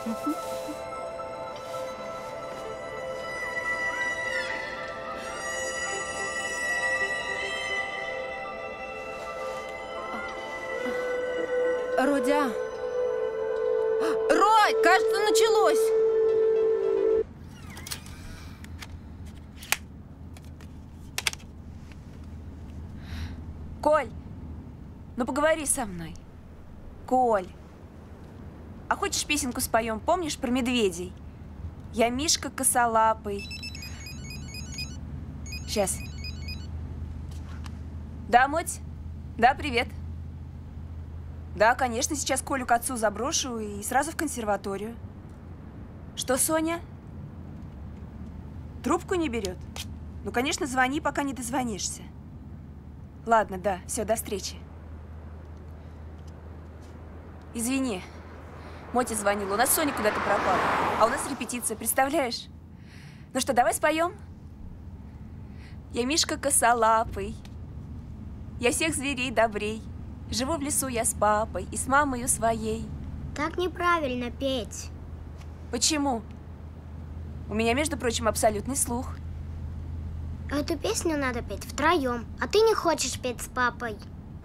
Родя! Родь, кажется, началось! Коль, ну поговори со мной. Коль, а хочешь песенку споем? Помнишь про медведей? Я Мишка косолапый. Сейчас. Да, Моть? Да, привет. Да, конечно, сейчас Колю к отцу заброшу и сразу в консерваторию. Что, Соня? Трубку не берет? Ну, конечно, звони, пока не дозвонишься. Ладно, да, все, до встречи. Извини, Мотя звонила, у нас Соня куда-то пропала, а у нас репетиция, представляешь? Ну что, давай споем? Я Мишка косолапый, я всех зверей добрей. Живу в лесу я с папой и с мамою своей. Так неправильно петь. Почему? У меня, между прочим, абсолютный слух. Эту песню надо петь втроем, а ты не хочешь петь с папой.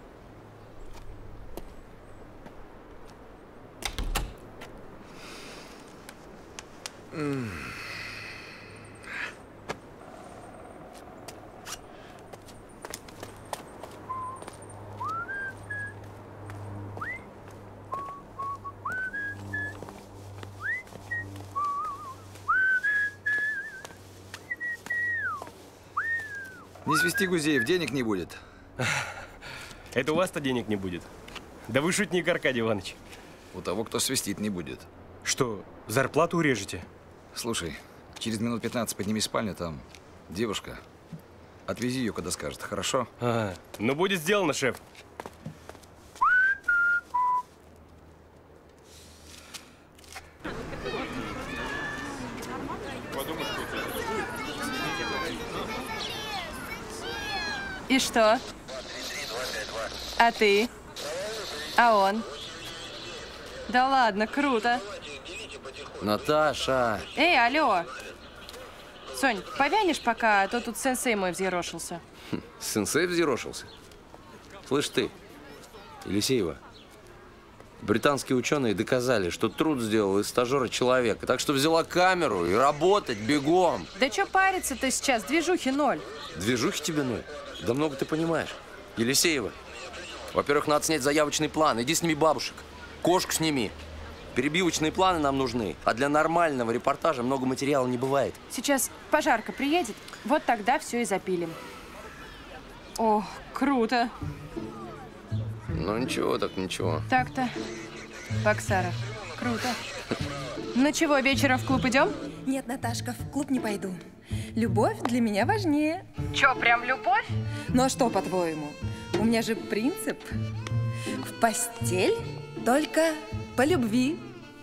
Не свисти, Гузеев, денег не будет. Это у вас-то денег не будет. Да вы шутник, Аркадий Иванович. У того, кто свистит, не будет. Что, зарплату урежете? Слушай, через минут 15 подними спальню, там девушка. Отвези ее, когда скажет, хорошо? Ага. Ну, будет сделано, шеф. И что? А ты? А он? Да ладно, круто. Наташа! Эй, алло! Сонь, повянешь пока, а то тут сенсей мой взъерошился. Сенсей взъерошился? Слышь ты, Елисеева, британские ученые доказали, что труд сделал из стажера человека. Так что взяла камеру и работать бегом. Да чё париться-то сейчас? Движухи ноль. Движухи тебе ноль? Да много ты понимаешь. Елисеева, во-первых, надо снять заявочный план. Иди сними бабушек. Кошку сними. Перебивочные планы нам нужны. А для нормального репортажа много материала не бывает. Сейчас пожарка приедет, вот тогда все и запилим. О, круто. Ну ничего, так ничего. Так-то. Боксаров. Круто. Ну чего, вечером в клуб идем? Нет, Наташка, в клуб не пойду. Любовь для меня важнее. Чё, прям любовь? Ну а что, по-твоему? У меня же принцип. В постель только по любви.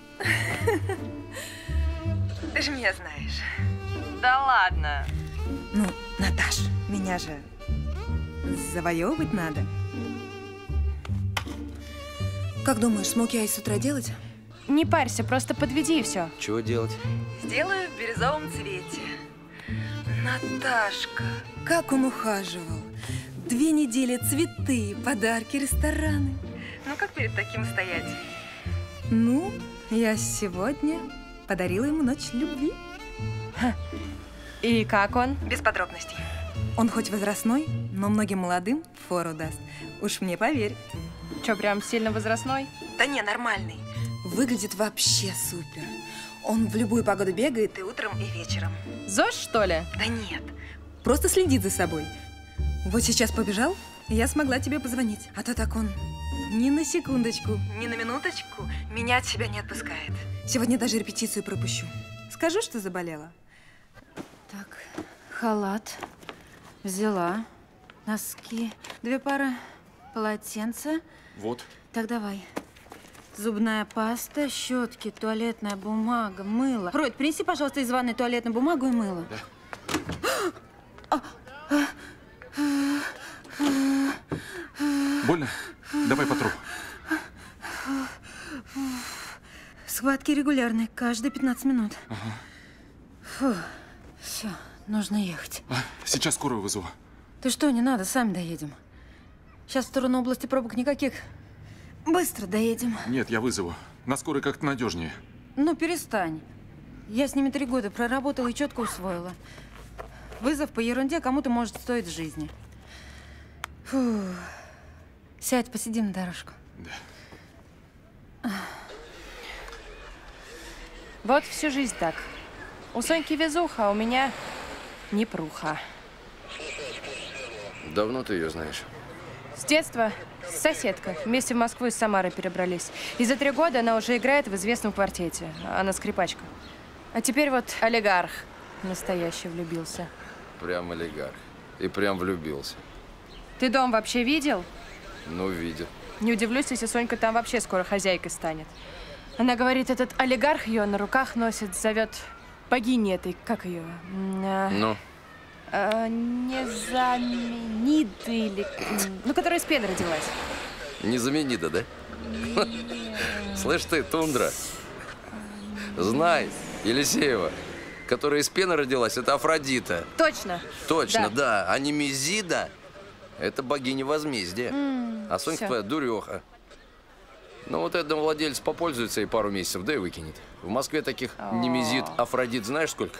Ты же меня знаешь. Да ладно. Ну, Наташ, меня же завоевывать надо. Как думаешь, смоки-ай с утра делать? Не парься, просто подведи и все. Чего делать? Сделаю в бирюзовом цвете. Наташка, как он ухаживал. 2 недели цветы, подарки, рестораны. Ну, как перед таким стоять? Ну, я сегодня подарила ему ночь любви. И как он? Без подробностей. Он хоть возрастной, но многим молодым фору даст. Уж мне поверь. Чё, прям сильно возрастной? Да не, нормальный. Выглядит вообще супер. Он в любую погоду бегает и утром, и вечером. ЗОЖ, что ли? Да нет, просто следит за собой. Вот сейчас побежал, и я смогла тебе позвонить. А то так он ни на секундочку, ни на минуточку меня от себя не отпускает. Сегодня даже репетицию пропущу. Скажу, что заболела. Так, халат взяла, носки, 2 пары полотенца. Вот. Так, давай. Зубная паста, щетки, туалетная бумага, мыло. Ройд, принеси, пожалуйста, из ванной туалетную бумагу и мыло. Да. Больно? Давай потру. Схватки регулярные, каждые 15 минут. Фу, все, нужно ехать. Сейчас скорую вызову. Ты что, не надо, сами доедем. Сейчас в сторону области пробок никаких. Быстро доедем. Нет, я вызову. На скорой как-то надежнее. Ну, перестань. Я с ними 3 года проработала и четко усвоила. Вызов по ерунде кому-то может стоить жизни. Фу. Сядь, посидим на дорожку. Да. Вот всю жизнь так. У Соньки везуха, а у меня непруха. Давно ты ее знаешь? С детства соседка. Вместе в Москву из Самары перебрались. И за 3 года она уже играет в известном квартете. Она скрипачка. А теперь вот олигарх настоящий влюбился. Прям олигарх. И прям влюбился. Ты дом вообще видел? Ну, видел. Не удивлюсь, если Сонька там вообще скоро хозяйкой станет. Она говорит, этот олигарх ее на руках носит, зовет богиней этой, как ее? Ну? Незаменида или... Ну, которая из пены родилась. Незаменида, да? Слышь ты, тундра. Знай, Елисеева, которая из пены родилась, это Афродита. Точно. Точно, да. А Немезида – это богиня возмездия. А Сонька твоя дуреха. Ну, вот этот домовладелец попользуется и пару месяцев, да и выкинет. В Москве таких Немезид, Афродит знаешь сколько?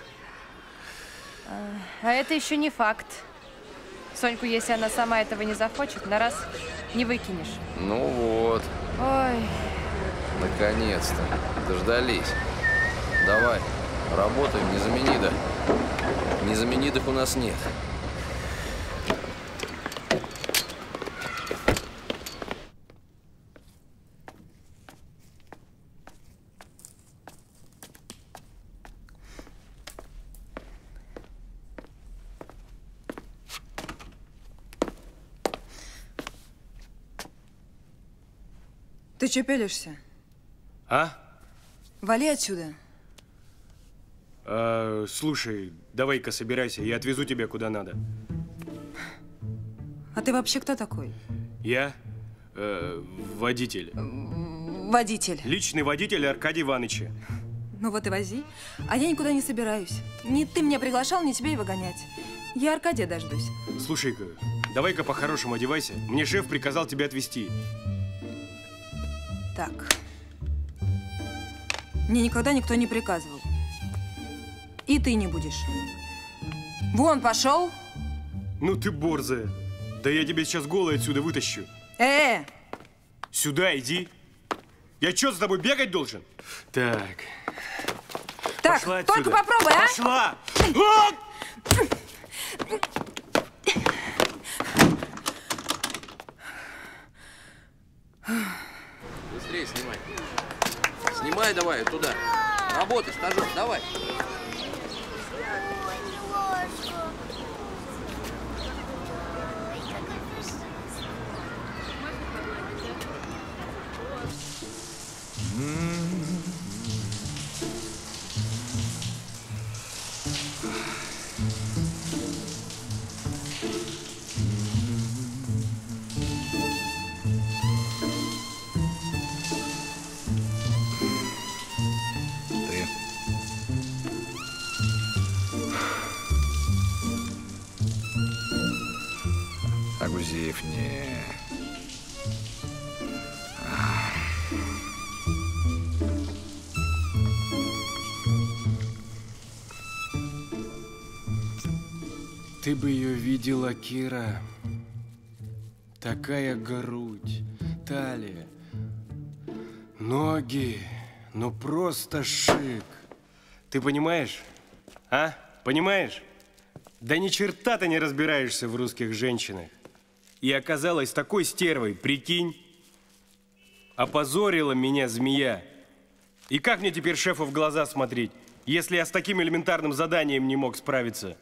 А это еще не факт. Соньку, если она сама этого не захочет, на раз не выкинешь. Ну вот. Ой. Наконец-то. Дождались. Давай, работаем, Незаменида. Незаменидых у нас нет. Ты че пялишься? А? Вали отсюда. Слушай, давай-ка собирайся, я отвезу тебя куда надо. А ты вообще кто такой? Я водитель. Водитель. Личный водитель Аркадия Ивановича. Ну вот и вози. А я никуда не собираюсь. Ни ты меня приглашал, ни тебя и выгонять. Я Аркадия дождусь. Слушай-ка, давай-ка по-хорошему одевайся. Мне шеф приказал тебя отвезти. Так. Мне никогда никто не приказывал. И ты не будешь. Вон, пошел. Ну ты борзая. Да я тебя сейчас голой отсюда вытащу. Сюда иди. Я что, с тобой бегать должен? Так. Так, пошла только отсюда. попробуй, а? Пошла! Быстрее снимай. Снимай давай туда. Работай, стажер, давай. Агузеев не... Ты бы ее видела, Кира. Такая грудь, талия, ноги, ну просто шик. Ты понимаешь? А? Понимаешь? Да ни черта ты не разбираешься в русских женщинах. И оказалась такой стервой, прикинь. Опозорила меня змея. И как мне теперь шефу в глаза смотреть, если я с таким элементарным заданием не мог справиться?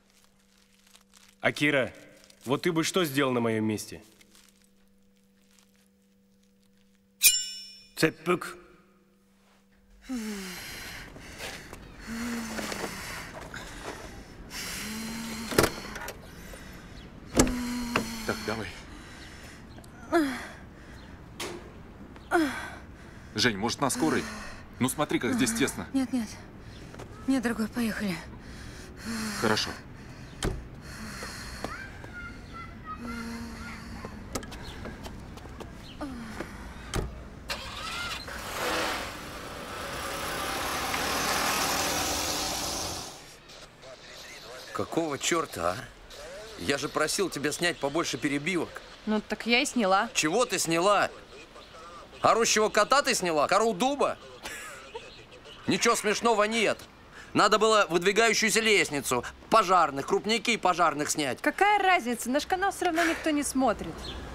А Кира, вот ты бы что сделал на моем месте? Цепок. Так, давай. Жень, может, на скорой? Ну смотри, как здесь тесно. Нет, нет. Нет, дорогой, поехали. Хорошо. Какого черта, а? Я же просил тебя снять побольше перебивок. Ну, так я и сняла. Чего ты сняла? Орущего кота ты сняла? Кору дуба? Ничего смешного нет. Надо было выдвигающуюся лестницу, пожарных, крупники пожарных снять. Какая разница? Наш канал все равно никто не смотрит.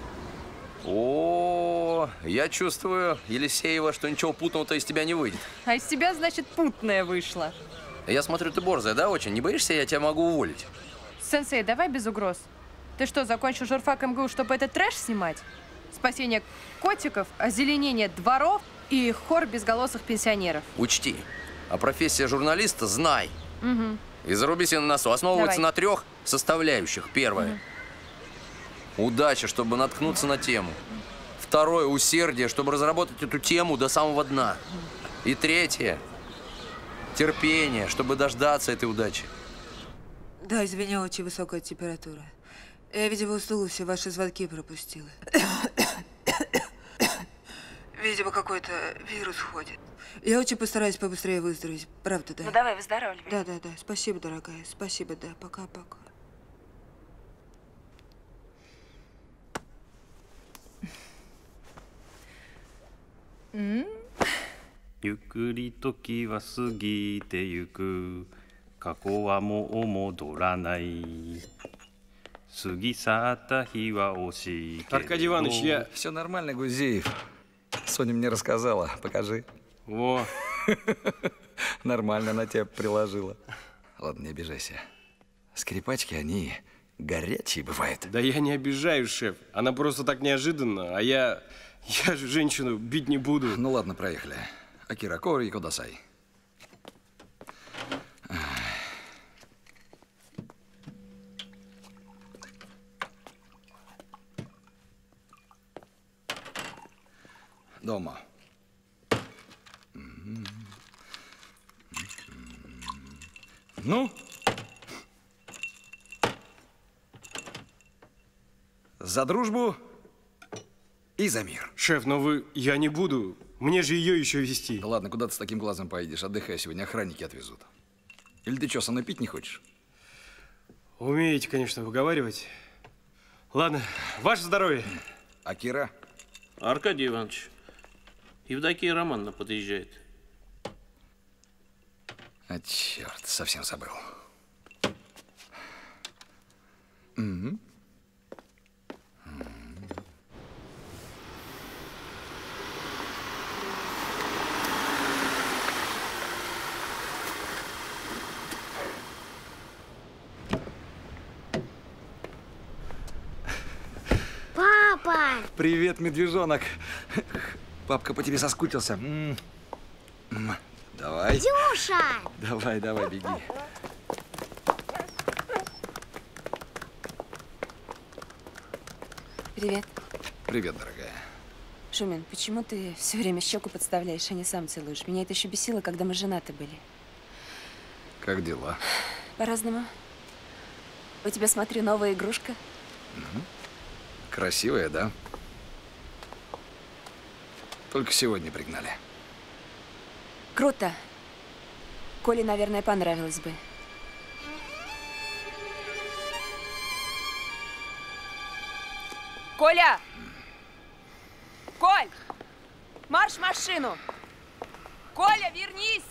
О, я чувствую, Елисеева, что ничего путного-то из тебя не выйдет. А из тебя, значит, путная вышла. Я смотрю, ты борзая, да, очень? Не боишься, я тебя могу уволить? Сенсей, давай без угроз. Ты что, закончил журфак МГУ, чтобы этот трэш снимать? Спасение котиков, озеленение дворов и хор безголосых пенсионеров. Учти, а профессия журналиста знай. Угу. И заруби себе на носу. Основывается Давай. на 3 составляющих. Первое. Удача, чтобы наткнуться на тему. Второе. Усердие, чтобы разработать эту тему до самого дна. И третье. Терпение, чтобы дождаться этой удачи. Да, извини, очень высокая температура. Я, видимо, уснула, все ваши звонки пропустила. Видимо, какой-то вирус ходит. Я очень постараюсь побыстрее выздороветь. Правда, да? Ну давай, выздоравливай. Да. Спасибо, дорогая. Спасибо, да. Пока-пока. ゆっくり時は過ぎてゆく過去はもう戻らない過ぎ去った日は惜しいけれど Аркадий Иванович, я... Все нормально, Гузеев. Соня мне рассказала. Покажи. Во. Нормально она тебя приложила. Ладно, не обижайся. Скрипачки, они горячие бывают. Да я не обижаюсь, шеф. Она просто так неожиданно, а я же женщину бить не буду. Ну ладно, проехали. Акира, кори кудасай. Дома. Ну? За дружбу и за мир. Шеф, но вы... Я не буду. Мне же ее еще вести. Да ладно, куда ты с таким глазом поедешь? Отдыхай, сегодня охранники отвезут. Или ты что, со мной пить не хочешь? Умеете, конечно, выговаривать. Ладно, ваше здоровье. Акира? Аркадий Иванович, Евдокия Романовна подъезжает. А, черт, совсем забыл. Угу. Папа! Привет, медвежонок. Папка по тебе соскучился. Давай. Дюша! Давай, беги. Привет. Привет, дорогая. Шумин, почему ты все время щеку подставляешь, а не сам целуешь? Меня это еще бесило, когда мы женаты были. Как дела? По-разному. У тебя, смотрю, новая игрушка. Угу. Красивая, да? Только сегодня пригнали. Круто. Коле, наверное, понравилось бы. Коля! Коль! Марш в машину! Коля, вернись!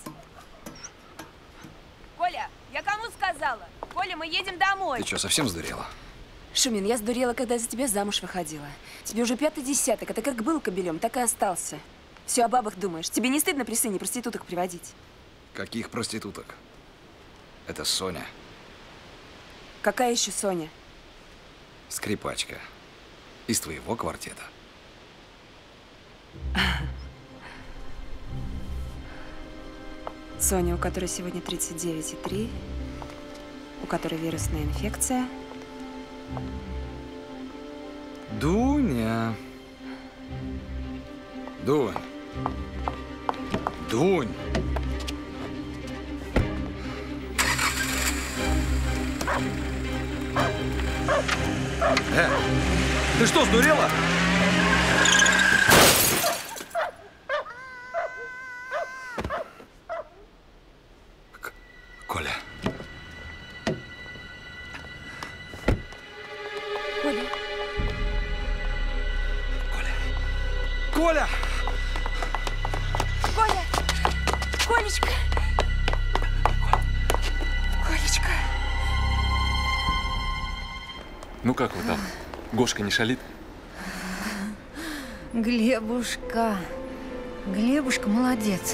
Коля, я кому сказала? Коля, мы едем домой. Ты что, совсем сдурела? Шумин, я сдурела, когда за тебя замуж выходила. Тебе уже 5-й десяток, а ты как был кобелем, так и остался. Все о бабах думаешь. Тебе не стыдно при сыне проституток приводить? Каких проституток? Это Соня. Какая еще Соня? Скрипачка. Из твоего квартета. Соня, у которой сегодня 39,3, у которой вирусная инфекция. Дуня. Дунь. Дунь! Ты что, сдурела? Коля. Коля. Коля! Коля! Колечка! Колечка! Ну как вы там? Гошка не шалит? Глебушка. Глебушка молодец.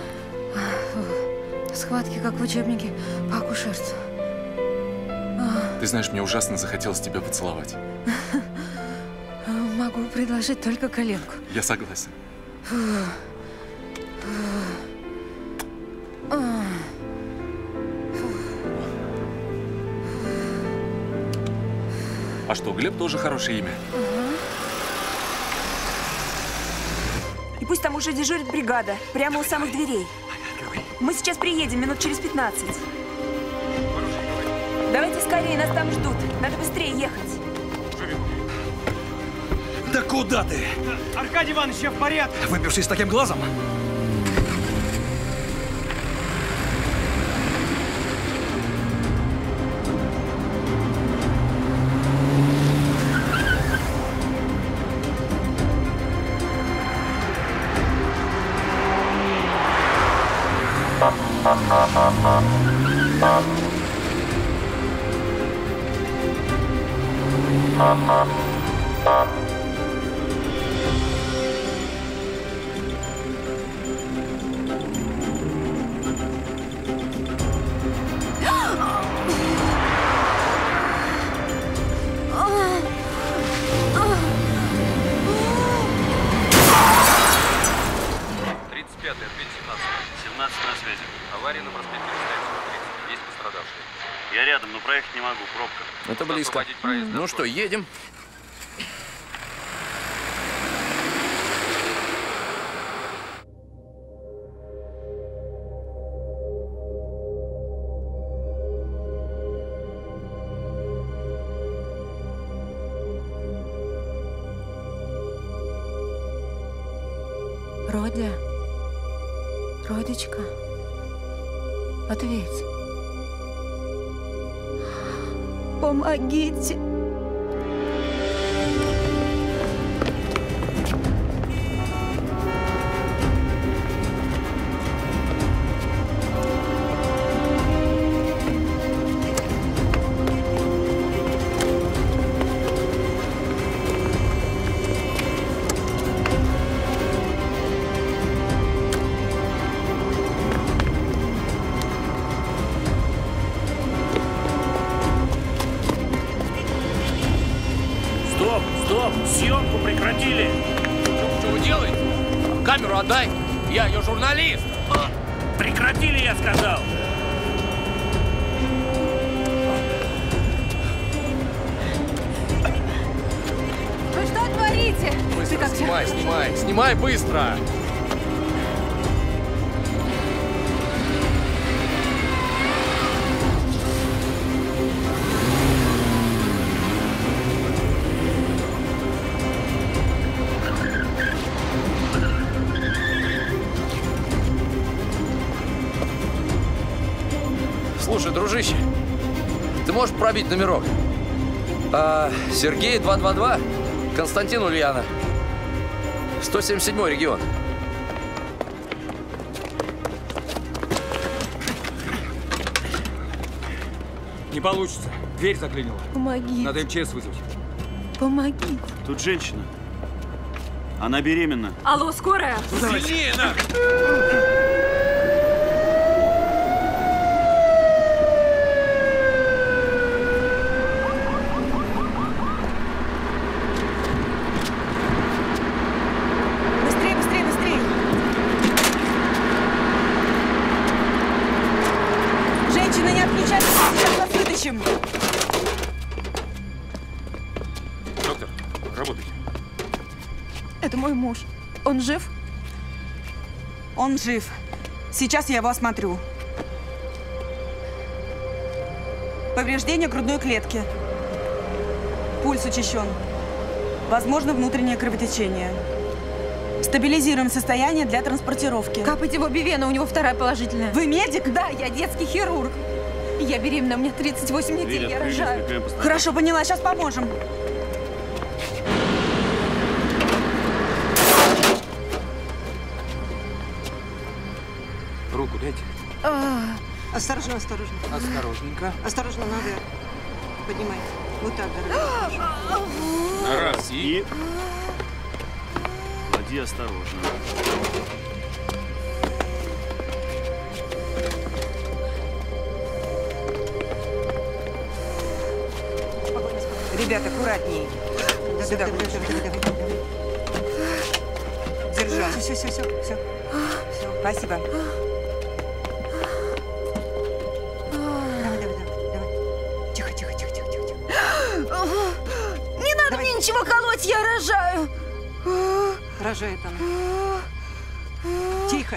Схватки, как в учебнике по акушерству. Ты знаешь, мне ужасно захотелось тебя поцеловать. Могу предложить только коленку. Я согласен. А что, Глеб тоже хорошее имя? И пусть там уже дежурит бригада, прямо у самых дверей. Мы сейчас приедем, минут через 15. Давайте скорее, нас там ждут. Надо быстрее ехать. Да куда ты? Аркадий Иванович, я в порядке. Выпивший с таким глазом? Я рядом, но проехать не могу, пробка. Это близко. Ну что, едем? Родя, Родечка, ответь. Помогите. Стоп! Съемку прекратили! Что вы делаете? Камеру отдай! Я ее журналист! Прекратили, я сказал! Вы что творите? Быстро снимай быстро! Слушай, дружище, ты можешь пробить номерок? Сергей 222, Константин Ульяна, 177 регион. Не получится. Дверь заклинила. Помоги. Надо МЧС вызвать. Помоги. Тут женщина. Она беременна. Алло, скорая? Сильнее, на! Доктор, работайте. Это мой муж. Он жив? Он жив. Сейчас я его осмотрю. Повреждение грудной клетки. Пульс учащен. Возможно, внутреннее кровотечение. Стабилизируем состояние для транспортировки. Капайте в обе вены, у него вторая положительная. Вы медик? Да, я детский хирург. Я беременна, мне 38 недель, я рожаю. Хорошо, поняла, сейчас поможем. Руку дайте. Осторожно, осторожно. Осторожненько. Осторожно, надо поднимать. Вот так, дорогая. Раз и... Клади осторожно. Ребят, аккуратней. Сюда, давай. Держи. Все. Спасибо. Давай. Тихо. Не надо мне ничего колоть, я рожаю. Рожает она. Тихо.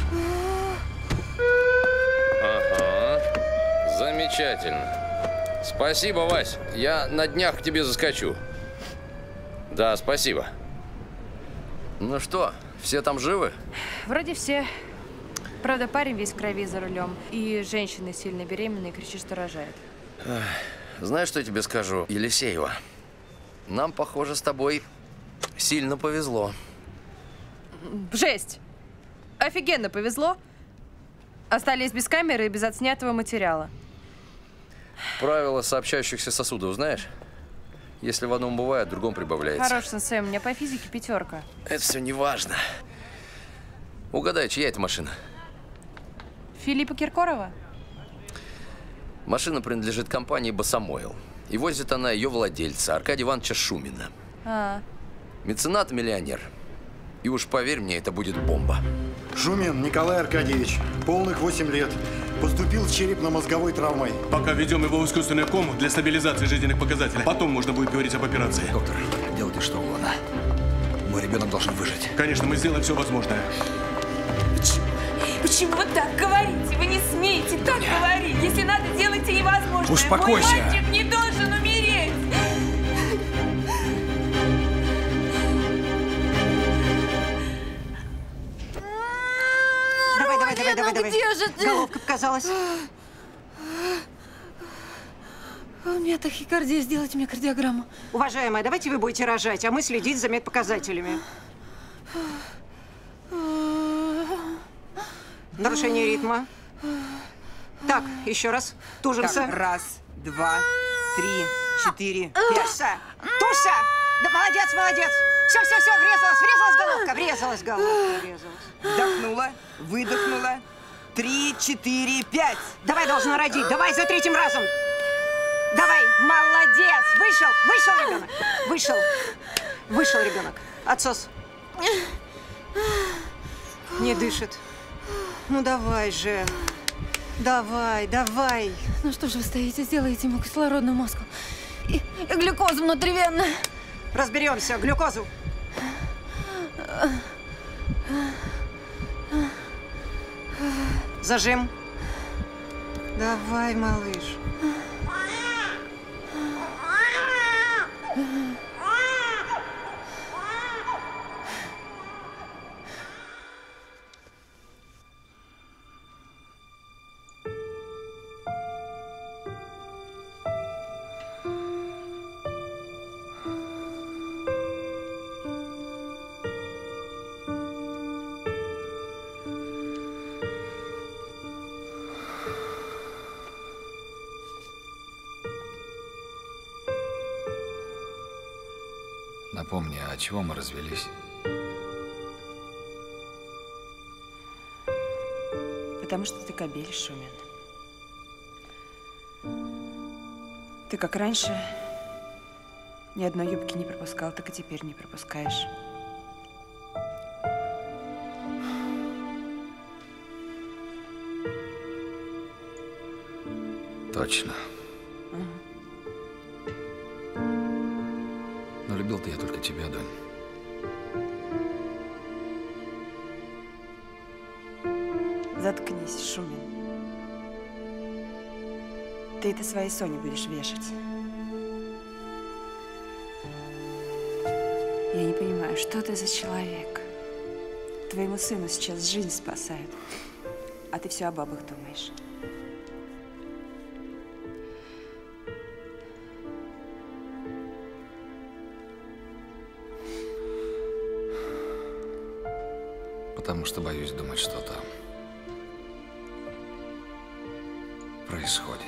Ага. Замечательно. Спасибо, Вась. Я на днях к тебе заскочу. Да, спасибо. Ну что, все там живы? Вроде все. Правда, парень весь в крови за рулем. И женщина сильно беременная кричит, что рожает. Знаешь, что я тебе скажу, Елисеева? Нам, похоже, с тобой сильно повезло. Жесть! Офигенно повезло. Остались без камеры и без отснятого материала. Правила сообщающихся сосудов знаешь? Если в одном бывает, в другом прибавляется. Хорош, сенсей, у меня по физике 5. Это все не важно. Угадай, чья это машина? Филиппа Киркорова? Машина принадлежит компании «Босомойл». И возит она ее владельца, Аркадия Ивановича Шумина. Меценат-миллионер. И уж поверь мне, это будет бомба. Шумин Николай Аркадьевич, полных 8 лет. Поступил с черепно-мозговой травмой. Пока введем его в искусственную кому для стабилизации жизненных показателей. Потом можно будет говорить об операции. Доктор, делайте что угодно. Мой ребенок должен выжить. Конечно, мы сделаем все возможное. Почему вы так говорите? Вы не смеете так говорить. Если надо, делайте невозможное. Успокойся. Мой мальчик не должен умереть. Давай. Где же ты? Головка показалась. У меня тахикардия, сделайте мне кардиограмму. Уважаемая, давайте вы будете рожать, а мы следить за медпоказателями. Нарушение ритма. Так, еще раз. Тужимся. Так, 1, 2, 3, 4, 5. Тушься! Да, молодец! Все, врезалась головка. Вдохнула, выдохнула. 3, 4, 5. Давай, должна родить. Давай за 3-м разом. Давай, молодец! Вышел ребенок. Отсос. Не дышит. Ну давай же. Давай. Ну что же вы стоите, сделайте ему кислородную маску. И глюкозу внутривенно. Разберемся. Глюкозу. Зажим. Давай, малыш. Напомни, а чего мы развелись? Потому что ты кобель, Шумин. Ты как раньше ни одной юбки не пропускал, так и теперь не пропускаешь. Точно. Но любил-то я только тебя, Донь. Заткнись, Шумин. Ты это своей Соне будешь вешать. Я не понимаю, что ты за человек? Твоему сыну сейчас жизнь спасают, а ты все о бабах думаешь. Потому что боюсь думать, что там происходит.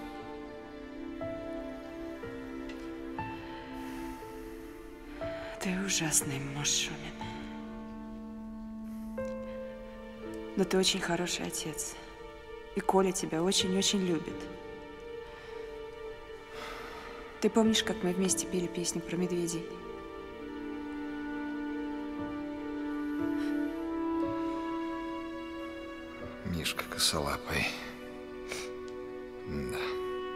Ты ужасный муж, Шумин. Но ты очень хороший отец. И Коля тебя очень-очень любит. Ты помнишь, как мы вместе пели песню про медведей? Мишка косолапый. Да.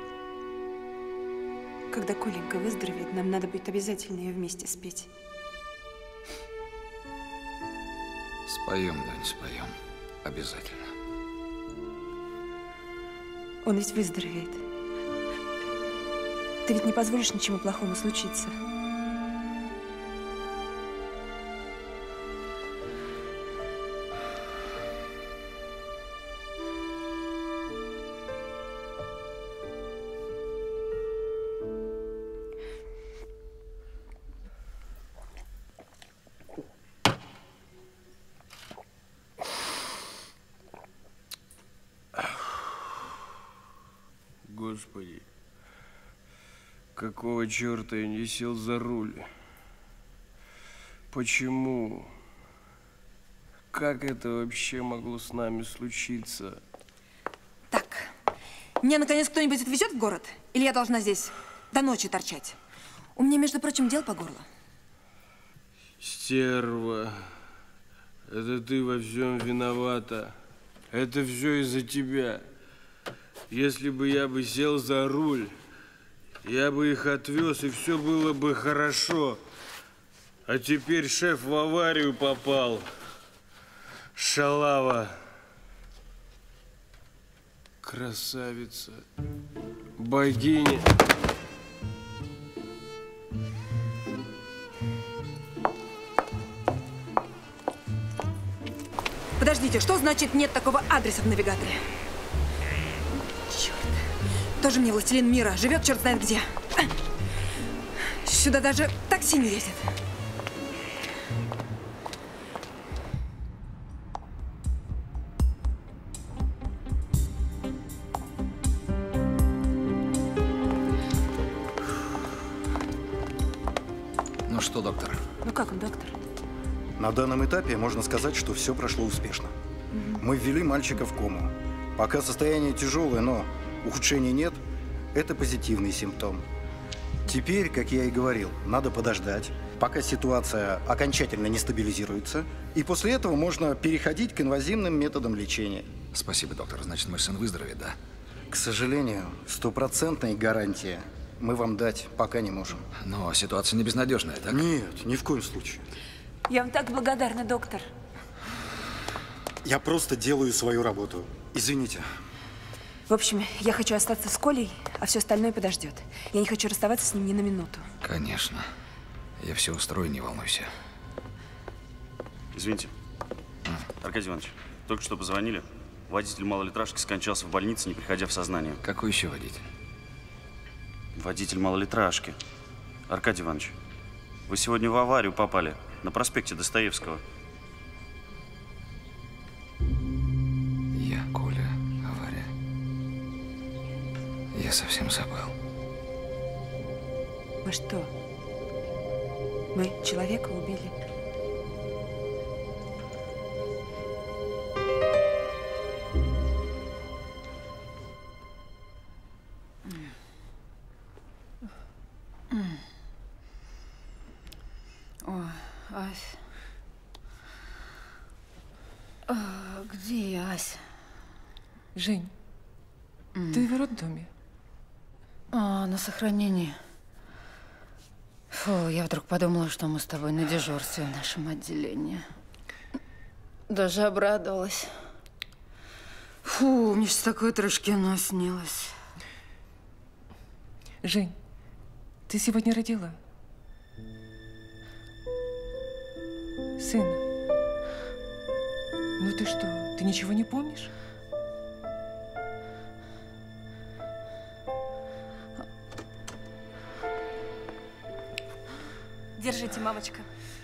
Когда Коленька выздоровеет, нам надо будет обязательно ее вместе спеть. Споем, Дань, споем. Обязательно. Он ведь выздоровеет. Ты ведь не позволишь ничему плохому случиться. Господи, какого черта я не сел за руль? Почему? Как это вообще могло с нами случиться? Так, меня наконец кто-нибудь отвезет в город? Или я должна здесь до ночи торчать? У меня, между прочим, дел по горло. Стерва, это ты во всем виновата. Это все из-за тебя. Если бы я сел за руль, я бы их отвез, и все было бы хорошо. А теперь шеф в аварию попал. Шалава. Красавица. Богиня. Подождите, что значит нет такого адреса в навигаторе? Черт. Тоже мне властелин мира. Живет черт знает где. Сюда даже такси не ездит. Ну что, доктор? Ну как он, доктор? На данном этапе можно сказать, что все прошло успешно. Мы ввели мальчика в кому. Пока состояние тяжелое, но ухудшения нет, это позитивный симптом. Теперь, как я и говорил, надо подождать, пока ситуация окончательно не стабилизируется, и после этого можно переходить к инвазивным методам лечения. Спасибо, доктор. Значит, мой сын выздоровеет, да? К сожалению, стопроцентной гарантии мы вам дать пока не можем. Но ситуация не безнадежная, так? Нет, ни в коем случае. Я вам так благодарна, доктор. Я просто делаю свою работу. Извините. В общем, я хочу остаться с Колей, а все остальное подождет. Я не хочу расставаться с ним ни на минуту. Конечно. Я все устрою, не волнуйся. Извините. Аркадий Иванович, только что позвонили. Водитель малолитражки скончался в больнице, не приходя в сознание. Какой еще водитель? Водитель малолитражки. Аркадий Иванович, вы сегодня в аварию попали на проспекте Достоевского. Я, Коля, авария. Я совсем забыл. Мы что? Мы человека убили? Ой, Ась. Где я, Ась? Жень, ты в роддоме. На сохранении. Фу, я вдруг подумала, что мы с тобой на дежурстве в нашем отделении. Даже обрадовалась. Фу, мне сейчас такое трэш-кино снилось. Жень, ты сегодня родила сына. Ну ты что, ты ничего не помнишь? Держите, мамочка.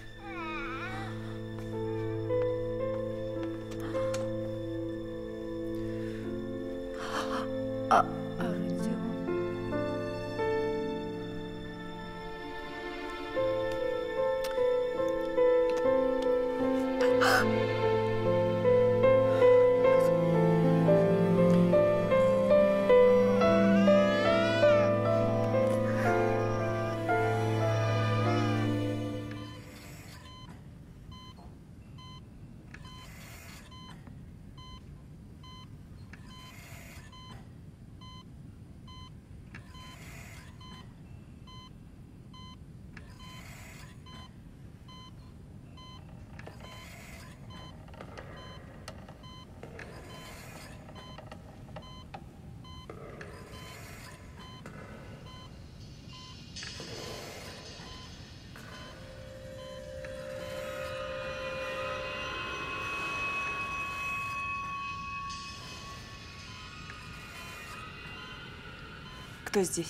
Кто здесь?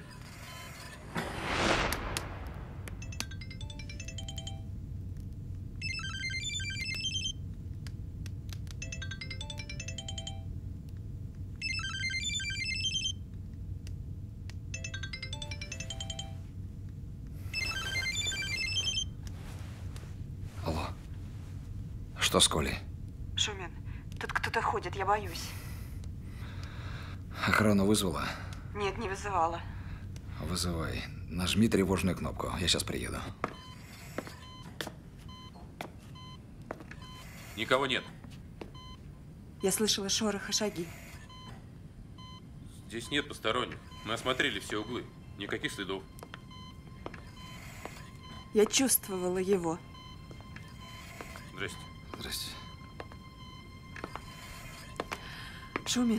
Алло. Что с Колей? Шумин, тут кто-то ходит, я боюсь. Охрану вызвала? Нет, не вызывала. Вызывай. Нажми тревожную кнопку. Я сейчас приеду. Никого нет. Я слышала шорох и шаги. Здесь нет посторонних. Мы осмотрели все углы. Никаких следов. Я чувствовала его. Здрасте. Здрасте. Шумин.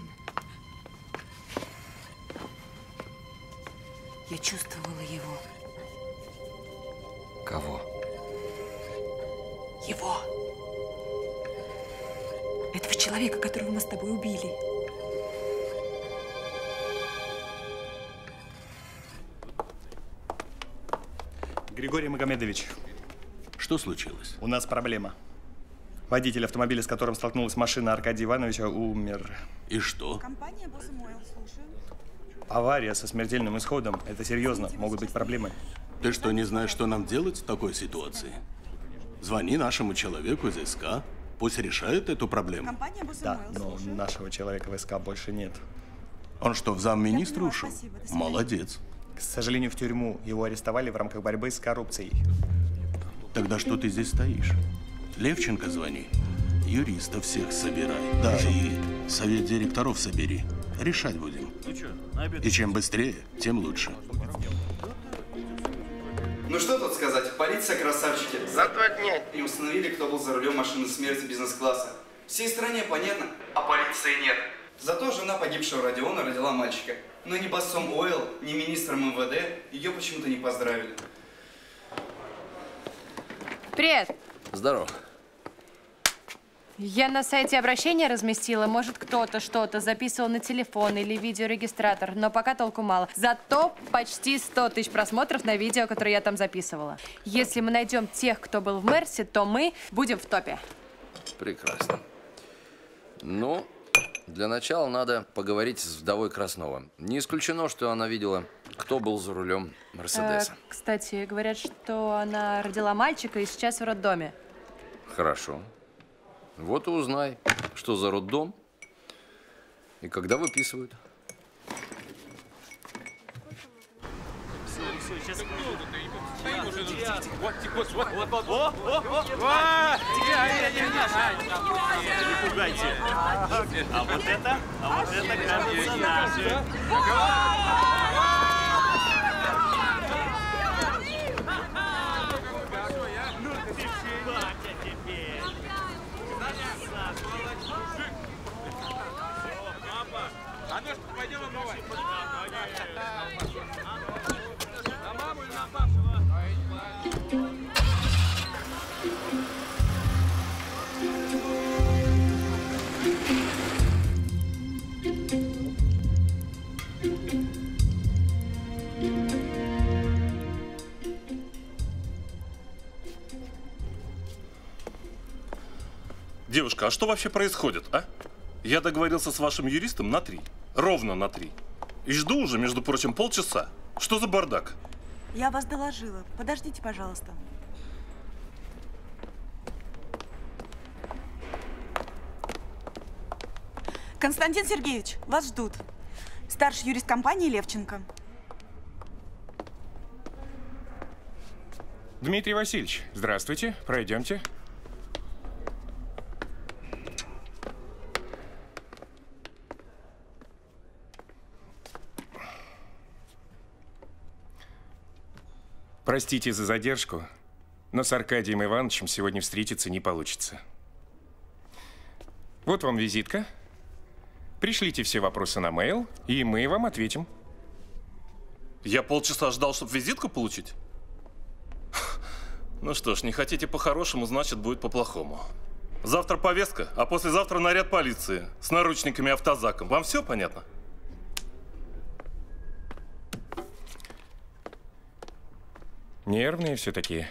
Я чувствовала его. Кого? Его. Этого человека, которого мы с тобой убили. Григорий Магомедович. Что случилось? У нас проблема. Водитель автомобиля, с которым столкнулась машина Аркадия Ивановича, умер. И что? Компания Босс-Мойл, слушаю. Авария со смертельным исходом. Это серьезно. Могут быть проблемы. Ты что, не знаешь, что нам делать в такой ситуации? Звони нашему человеку из СК. Пусть решает эту проблему. Да, но нашего человека в СК больше нет. Он что, в замминистра ушел? Молодец. К сожалению, в тюрьму. Его арестовали в рамках борьбы с коррупцией. Тогда что ты здесь стоишь? Левченко звони. Юристов всех собирай. Да, и совет директоров собери. Решать будем. И чем быстрее, тем лучше. Ну что тут сказать? Полиция, красавчики. За 2 дня не установили, кто был за рулем машины смерти бизнес-класса. Всей стране понятно, а полиции нет. Зато жена погибшего Родиона родила мальчика. Но ни боссом Ойл, ни министром МВД ее почему-то не поздравили. Привет. Здорово. Я на сайте обращения разместила. Может, кто-то что-то записывал на телефон или видеорегистратор, но пока толку мало. Зато почти 100 тысяч просмотров на видео, которое я там записывала. Если мы найдем тех, кто был в Мерсе, то мы будем в топе. Прекрасно. Ну, для начала надо поговорить с вдовой Краснова. Не исключено, что она видела, кто был за рулем Мерседеса. Кстати, говорят, что она родила мальчика и сейчас в роддоме. Хорошо. Вот и узнай, что за роддом и когда выписывают. Не пугайте. А вот это кажется наше. пойдем обмывать. На маму или на папу? Девушка, а что вообще происходит, а? Я договорился с вашим юристом на 3. Ровно на 3. И жду уже, между прочим, полчаса. Что за бардак? Я вас доложила. Подождите, пожалуйста. Константин Сергеевич, вас ждут. Старший юрист компании Левченко. Дмитрий Васильевич, здравствуйте. Пройдемте. Простите за задержку, но с Аркадием Ивановичем сегодня встретиться не получится. Вот вам визитка. Пришлите все вопросы на мейл, и мы вам ответим. Я полчаса ждал, чтобы визитку получить? Ну что ж, не хотите по-хорошему, значит, будет по-плохому. Завтра повестка, а послезавтра наряд полиции с наручниками и автозаком. Вам все понятно? Нервные все такие.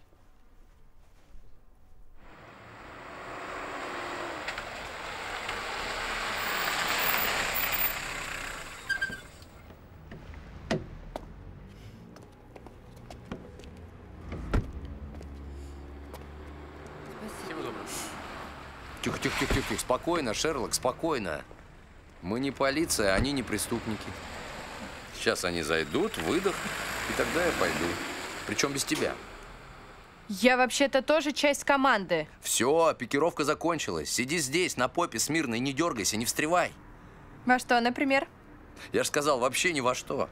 Тихо. Спокойно, Шерлок, спокойно. Мы не полиция, они не преступники. Сейчас они зайдут, выдохнут, и тогда я пойду. Причем без тебя. Я вообще-то тоже часть команды. Все, пикировка закончилась. Сиди здесь, на попе, смирно, и не дергайся, не встревай. Во что, например? Я же сказал, вообще ни во что.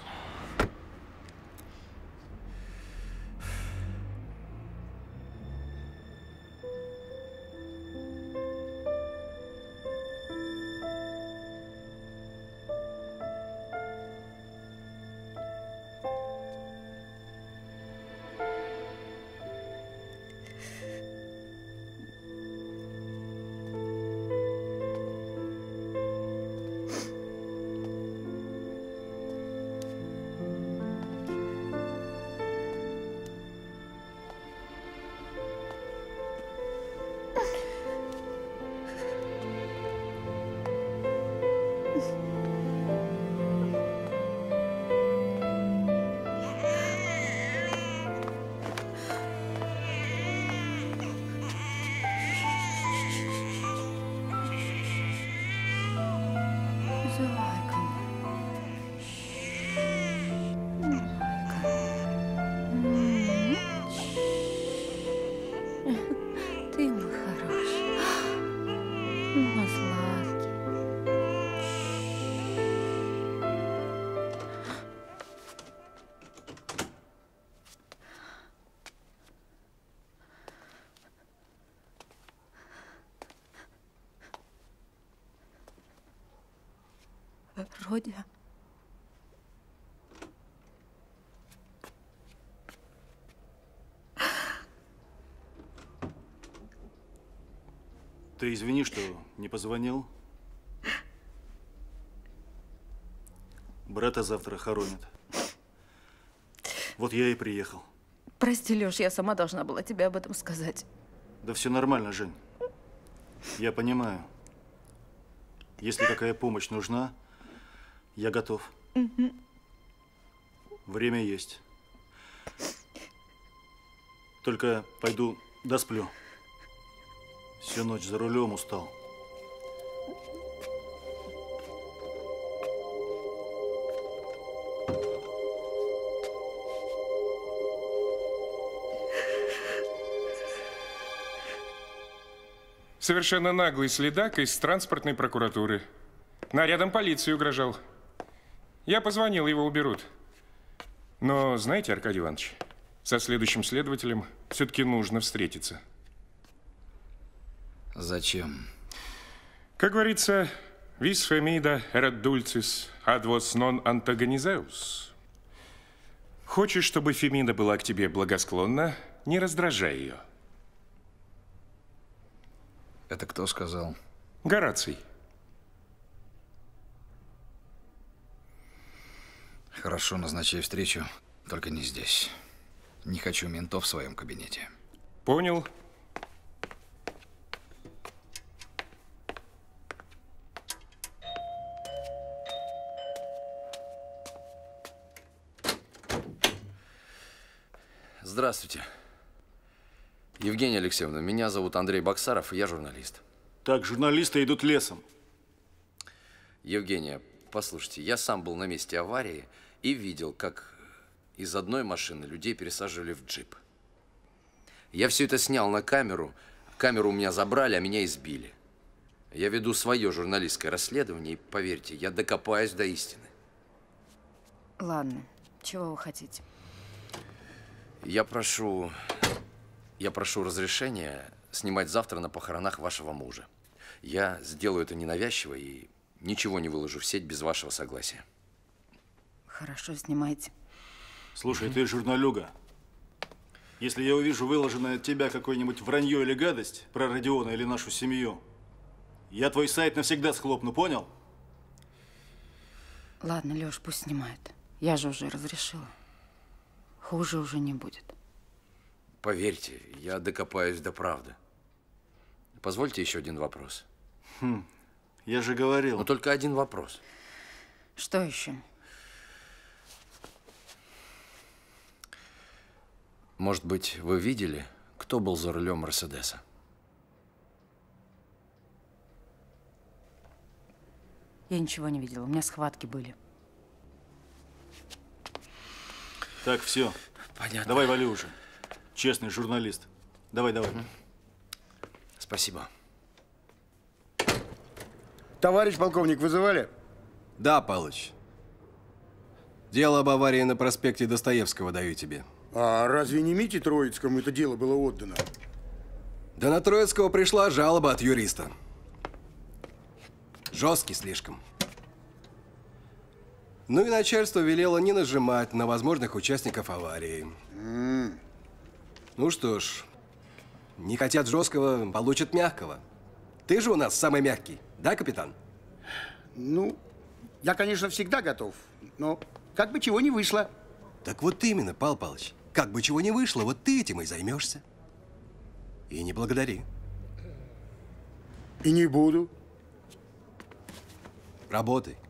Родя. Ты извини, что не позвонил. Брата завтра хоронят. Вот я и приехал. Прости, Лёш, я сама должна была тебе об этом сказать. Да все нормально, Жень. Я понимаю. Если какая помощь нужна, я готов. Время есть. Только пойду досплю. Всю ночь за рулем устал. Совершенно наглый следак из транспортной прокуратуры. Нарядом полиции угрожал. Я позвонил, его уберут. Но, знаете, Аркадий Иванович, со следующим следователем все-таки нужно встретиться. Зачем? Как говорится, Vis femida erat dulcis, ad vos non antagonizeus. Хочешь, чтобы Фемида была к тебе благосклонна, не раздражай ее. Это кто сказал? Гораций. Хорошо, назначай встречу, только не здесь. Не хочу ментов в своем кабинете. Понял. Здравствуйте. Евгения Алексеевна, меня зовут Андрей Баксаров, и я журналист. Так, журналисты идут лесом. Евгения, послушайте, я сам был на месте аварии и видел, как из одной машины людей пересаживали в джип. Я все это снял на камеру. Камеру у меня забрали, а меня избили. Я веду свое журналистское расследование, и, поверьте, я докопаюсь до истины. Ладно, чего вы хотите? Я прошу разрешения снимать завтра на похоронах вашего мужа. Я сделаю это ненавязчиво и ничего не выложу в сеть без вашего согласия. Хорошо, снимайте. Слушай, ты журналюга. Если я увижу выложенное от тебя какое-нибудь вранье или гадость про Родиона или нашу семью, я твой сайт навсегда схлопну, понял? Ладно, Лёш, пусть снимает. Я же уже разрешила. Хуже уже не будет. Поверьте, я докопаюсь до правды. Позвольте еще один вопрос. Я же говорил. Но только один вопрос. Что еще? Может быть, вы видели, кто был за рулем Мерседеса? Я ничего не видела. У меня схватки были. Так, все. Понятно. Давай вали уже. Честный журналист. Давай, давай. Спасибо. Товарищ полковник, вызывали? Да, Палыч. Дело об аварии на проспекте Достоевского даю тебе. А разве не Мите Троицкому это дело было отдано? Да на Троицкого пришла жалоба от юриста. Жесткий слишком. Ну и начальство велело не нажимать на возможных участников аварии. Ну что ж, не хотят жесткого, получат мягкого. Ты же у нас самый мягкий, да, капитан? Ну, я, конечно, всегда готов, но как бы чего не вышло. Так вот именно, Пал Палыч. Как бы чего не вышло, вот ты этим и займешься. И не благодари. И не буду. Работай.